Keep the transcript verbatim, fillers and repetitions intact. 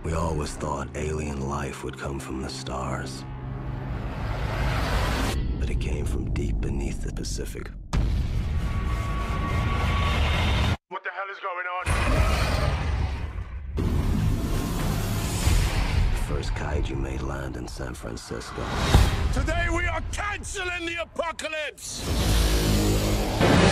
We always thought alien life would come from the stars. But it came from deep beneath the Pacific. What the hell is going on? The first kaiju made land in San Francisco. Today we are canceling the apocalypse!